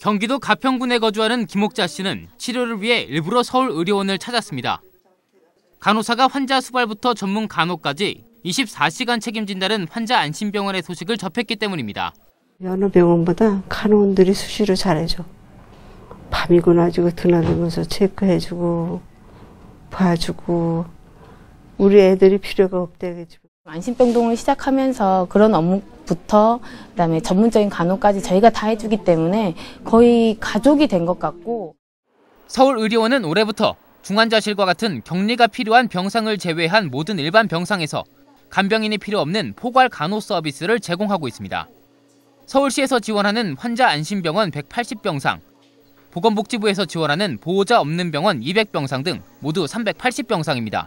경기도 가평군에 거주하는 김옥자 씨는 치료를 위해 일부러 서울의료원을 찾았습니다. 간호사가 환자 수발부터 전문 간호까지 24시간 책임진다는 환자 안심병원의 소식을 접했기 때문입니다. 여느 병원보다 간호원들이 수시로 잘해줘. 밤이고 낮이고 드나들면서 체크해주고 봐주고 우리 애들이 필요가 없대. 안심병동을 시작하면서 그런 업무부터 그다음에 전문적인 간호까지 저희가 다 해주기 때문에 거의 가족이 된 것 같고. 서울의료원은 올해부터 중환자실과 같은 격리가 필요한 병상을 제외한 모든 일반 병상에서 간병인이 필요 없는 포괄 간호 서비스를 제공하고 있습니다. 서울시에서 지원하는 환자 안심병원 180병상, 보건복지부에서 지원하는 보호자 없는 병원 200병상 등 모두 380병상입니다.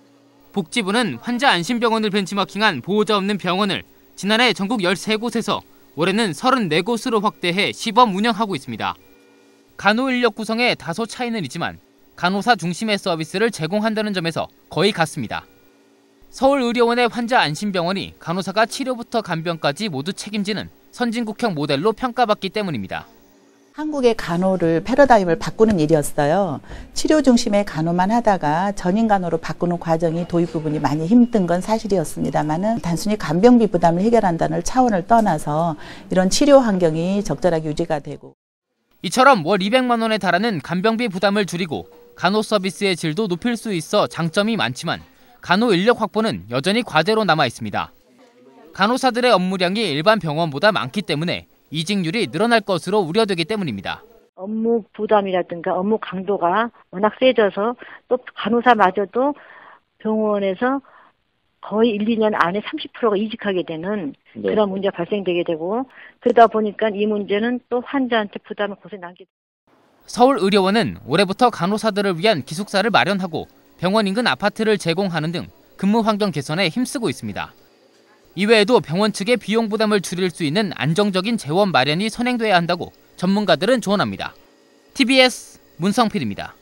복지부는 환자 안심병원을 벤치마킹한 보호자 없는 병원을 지난해 전국 13곳에서 올해는 34곳으로 확대해 시범 운영하고 있습니다. 간호 인력 구성에 다소 차이는 있지만 간호사 중심의 서비스를 제공한다는 점에서 거의 같습니다. 서울의료원의 환자 안심병원이 간호사가 치료부터 간병까지 모두 책임지는 선진국형 모델로 평가받기 때문입니다. 한국의 간호를 패러다임을 바꾸는 일이었어요. 치료 중심의 간호만 하다가 전인 간호로 바꾸는 과정이 도입 부분이 많이 힘든 건 사실이었습니다만은 단순히 간병비 부담을 해결한다는 차원을 떠나서 이런 치료 환경이 적절하게 유지가 되고 이처럼 월 200만 원에 달하는 간병비 부담을 줄이고 간호 서비스의 질도 높일 수 있어 장점이 많지만 간호 인력 확보는 여전히 과제로 남아 있습니다. 간호사들의 업무량이 일반 병원보다 많기 때문에 이직률이 늘어날 것으로 우려되기 때문입니다. 업무 부담이라든가 업무 강도가 워낙 세져서 또 간호사마저도 병원에서 거의 1, 2년 안에 30%가 이직하게 되는 그런 문제가 발생되게 되고 그러다 보니까 이 문제는 또 환자한테 부담을 고스란히 남게 됩니다. 서울의료원은 올해부터 간호사들을 위한 기숙사를 마련하고 병원 인근 아파트를 제공하는 등 근무 환경 개선에 힘쓰고 있습니다. 이외에도 병원 측의 비용 부담을 줄일 수 있는 안정적인 재원 마련이 선행돼야 한다고 전문가들은 조언합니다. TBS 문성필입니다.